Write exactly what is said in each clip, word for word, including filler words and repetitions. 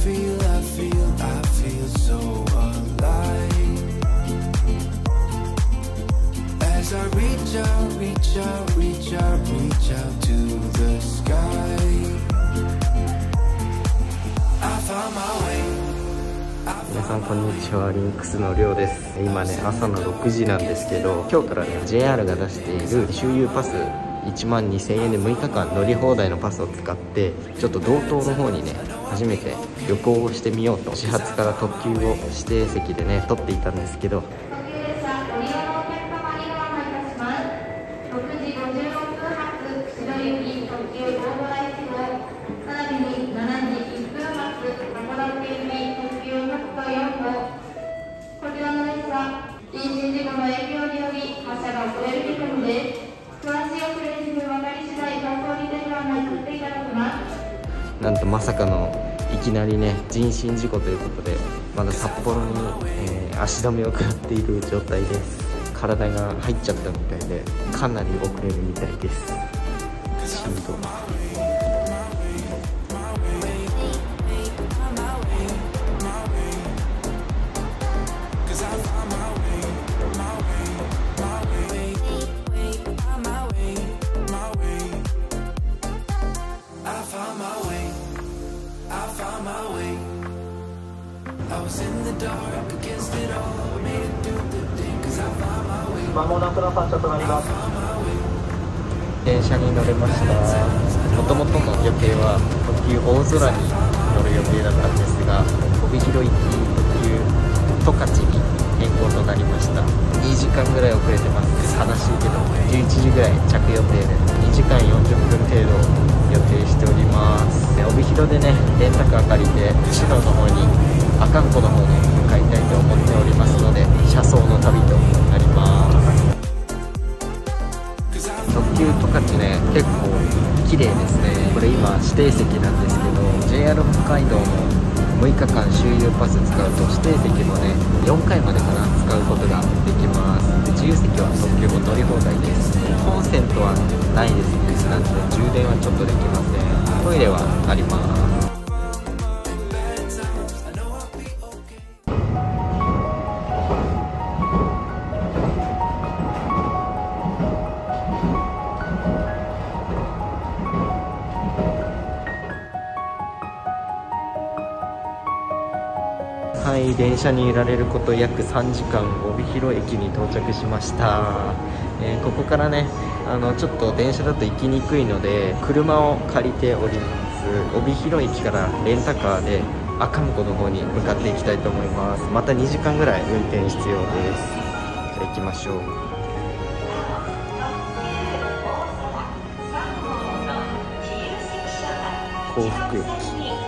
feel, I feel, I feel so alive as I reach out, reach out, reach out, reach out to the sky. I found my way. 皆さんこんにちは、リンクスのりょうです。今ね朝のろくじなんですけど、今日からね ジェイアール が出している周遊パスいちまんにせんえんでむいかかん乗り放題のパスを使ってちょっと道東の方にね初めて旅行をしてみようと、始発から特急を指定席でね取っていたんですけど、なんとまさかのいきなりね人身事故ということで、まだ札幌に、えー、足止めを食らっている状態です。体が入っちゃったみたいでかなり遅れるみたいです。しんどい。 まもなくの発車となります。 電車に乗れました。もともとの予定は特急大空に乗る予定だったんですが、帯広行き特急十勝に変更となりました。にじかんぐらい遅れてます。悲しいけどじゅういちじぐらい着予定でにじかんよんじゅっぷん程度予定しております。帯広でねレンタカー借りて釧路の方に阿寒湖の方に向かいたいと思っておりますので、車窓の旅となります。特急十勝ね結構綺麗ですね。これ今指定席なんですけど ジェイアール 北海道のむいかかん周遊パス使うと指定席もねよんかいまでかな使うことができます。で自由席は特急も乗り放題です。コンセントはないですね。なので充電はちょっとできません。トイレはあります。はい、電車に揺られること約さんじかん、帯広駅に到着しました。えー、ここからねあのちょっと電車だと行きにくいので車を借りております。帯広駅からレンタカーで阿寒湖の方に向かっていきたいと思います。またにじかんぐらい運転必要です。じゃあ行きましょう。幸福駅、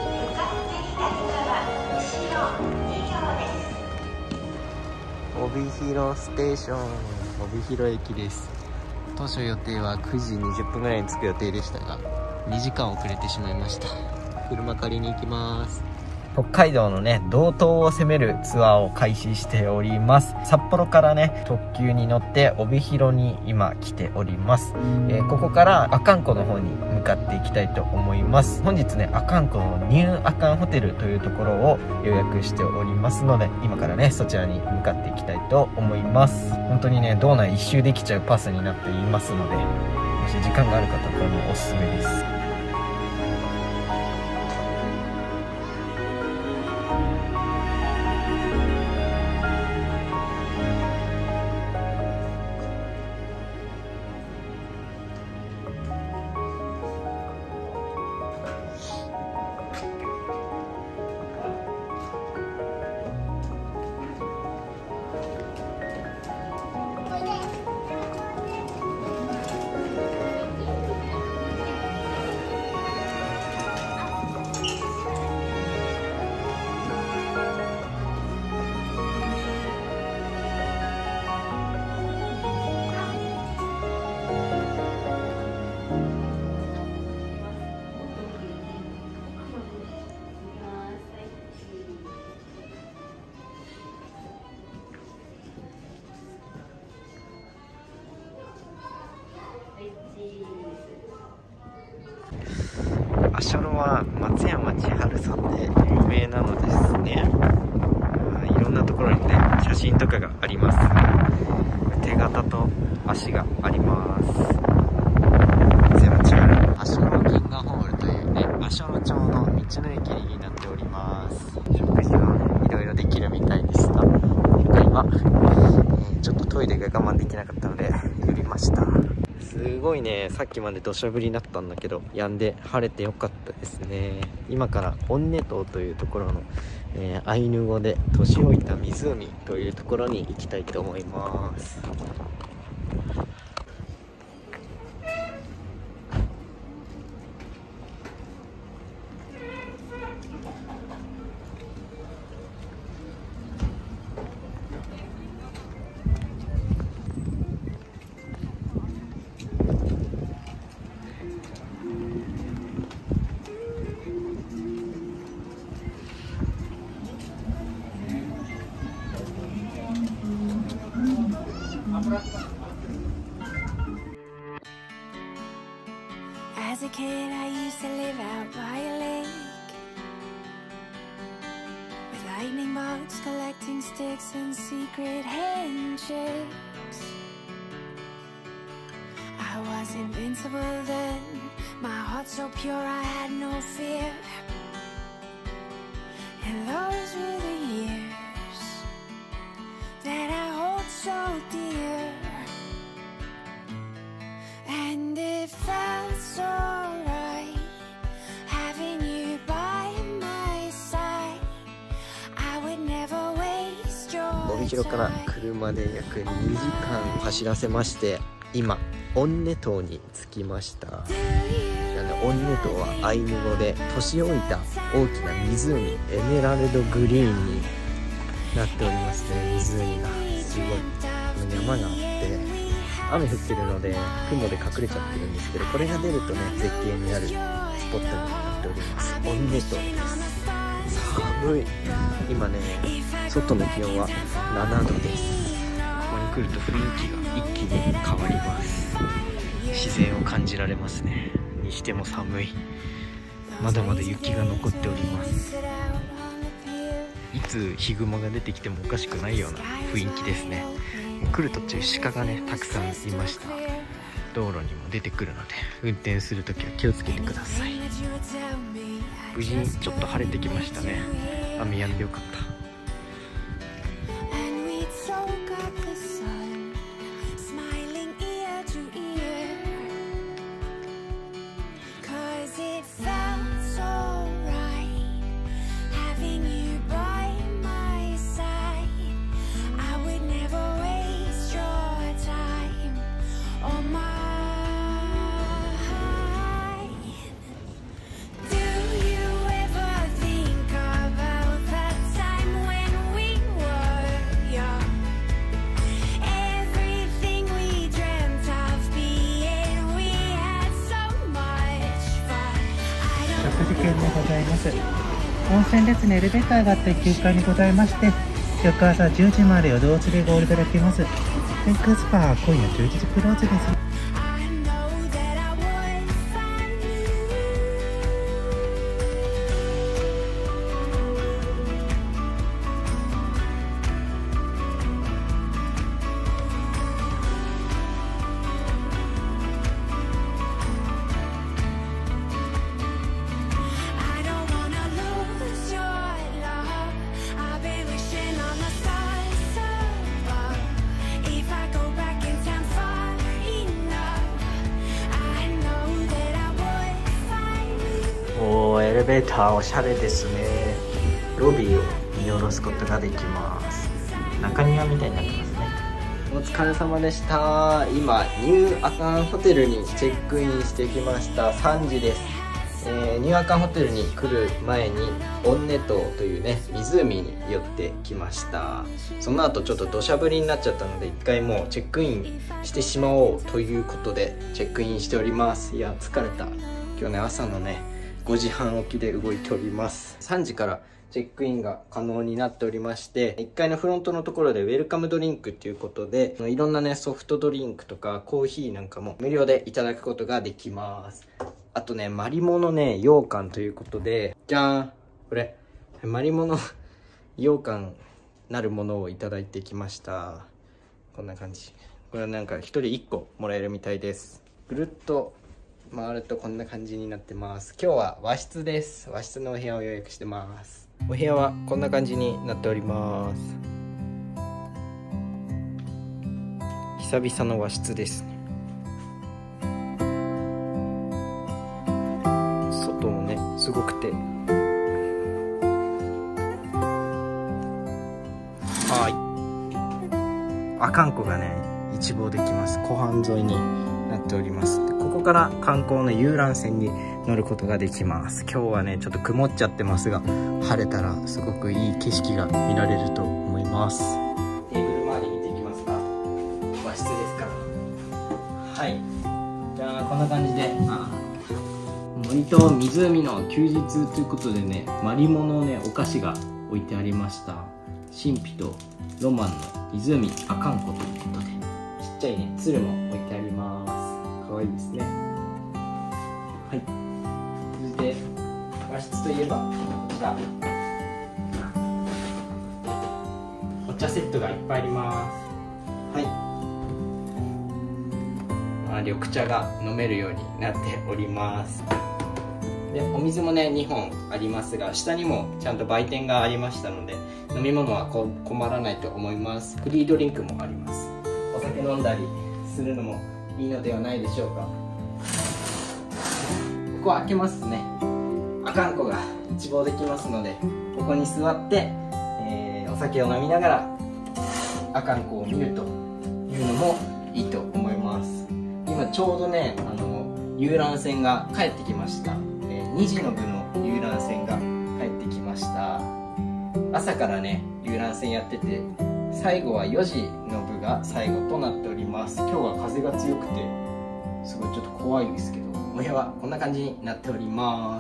帯広ステーション、帯広駅です。当初予定はくじにじゅっぷんぐらいに着く予定でしたがにじかん遅れてしまいました。車借りに行きます。北海道のね道東を攻めるツアーを開始しております。札幌からね特急に乗って帯広に今来ております。えー、ここから阿寒湖の方に向かっていきたいと思います。本日ね阿寒湖のニュー阿寒ホテルというところを予約しておりますので、今からねそちらに向かっていきたいと思います。本当にね道内一周できちゃうパスになっていますので、もし時間がある方はこれもおすすめです。 アショロは松山千春さんで有名なのですね。いろんなところにね写真とかがあります。手形と足があります。松山千春アショロ銀河ホールというね、アショロ町の道の駅になっております。食事はいろいろできるみたいでした。今回は、えー、ちょっとトイレが我慢できなかったので寄りました。すごいね、さっきまで土砂降りだったんだけど止んで晴れてよかったですね。今からオンネ島というところの、えー、アイヌ語で年老いた湖というところに行きたいと思います。 As a kid, I used to live out by a lake with lightning bolts, collecting sticks and secret handshakes. I was invincible then, my heart so pure I had no fear. And those were the years that I hold so dear. And it felt so right having you by my side. I would never waste your time. 帯広から車で約にじかん走らせまして、今オンネ島に着きました。オンネ島はアイヌ語で年老いた大きな湖、エメラルドグリーンになっておりますね。湖がすごい山があって雨降ってるので雲で隠れちゃってるんですけど、これが出るとね絶景になるスポットになっております。オンネ島です。寒い。今ね外の気温はななどです。ここに来ると雰囲気が一気に変わります。自然を感じられますね。にしても寒い。まだまだ雪が残っております。いつヒグマが出てきてもおかしくないような雰囲気ですね。来る途中鹿がねたくさんいました。道路にも出てくるので運転するときは気をつけてください。無事にちょっと晴れてきましたね。雨やんでよかった。 食事券でございます。温泉列にエレベーターがあってきゅうかいにございまして、翌朝じゅうじまで夜通しでご利用いただけます。天空スパは今夜じゅういちじクローズです。 おー、エレベーターおしゃれですね。ロビーを見下ろすことができます。中庭みたいになってますね。お疲れ様でした。今ニューアカンホテルにチェックインしてきました。さんじです。えー、ニューアカンホテルに来る前にオンネ島というね湖に寄ってきました。その後ちょっと土砂降りになっちゃったので一回もうチェックインしてしまおうということでチェックインしております。いや疲れた。今日ね朝のねごじはん起きで動いております。さんじからチェックインが可能になっておりまして、いっかいのフロントのところでウェルカムドリンクっていうことでいろんなねソフトドリンクとかコーヒーなんかも無料でいただくことができます。 あとね、マリモのね、羊羹ということで、じゃーん、これ、マリモの羊羹なるものをいただいてきました。こんな感じ。これはなんかひとりいっこもらえるみたいです。ぐるっと回るとこんな感じになってます。今日は和室です。和室のお部屋を予約してます。お部屋はこんな感じになっております。久々の和室ですね。外もねすごくて、はい、阿寒湖がね一望できます。湖畔沿いになっております。ここから観光の遊覧船に乗ることができます。今日はねちょっと曇っちゃってますが、晴れたらすごくいい景色が見られると思います。テーブル周り見ていきますか。和室ですから。はい、じゃあこんな感じで、あ森と湖の休日ということでね、マリモのねお菓子が置いてありました。神秘とロマンの湖阿寒湖ということで、ちっちゃいね鶴も置いてあります。かわいいですね。はい、そして和室といえばこちら、お茶セットがいっぱいあります。はい、まあ、緑茶が飲めるようになっております。でお水もねにほんありますが、下にもちゃんと売店がありましたので、飲み物はこ困らないと思います。フリードリンクもあります。お酒飲んだりするのもいいのではないでしょうか。ここ開けますね。阿寒湖が一望できますので、ここに座って、えー、お酒を飲みながら阿寒湖を見るというのもいいと思います。今ちょうどねあの遊覧船が帰ってきました。えー、にじの部の遊覧船が帰ってきました。朝からね遊覧船やってて、最後はよじの部が最後となっております。今日は風が強くてすごいちょっと怖いですけど、お部屋はこんな感じになっております。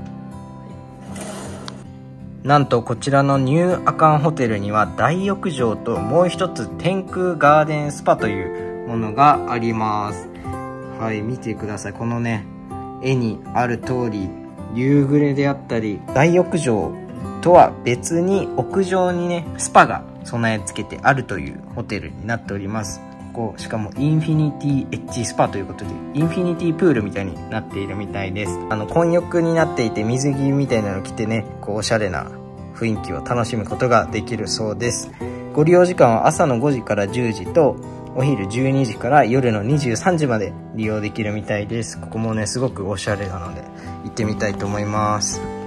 なんとこちらのニューアカンホテルには大浴場ともう一つ天空ガーデンスパというものがあります。はい、見てください。このね絵にある通り、夕暮れであったり、大浴場とは別に屋上にねスパが備え付けてあるというホテルになっております。ここしかもインフィニティエッジスパということで、インフィニティプールみたいになっているみたいです。あの混浴になっていて、水着みたいなの着てね、こうおしゃれな雰囲気を楽しむことができるそうです。ご利用時間は朝のごじからじゅうじとお昼じゅうにじから夜のにじゅうさんじまで利用できるみたいです。ここもねすごくおしゃれなので行ってみたいと思います。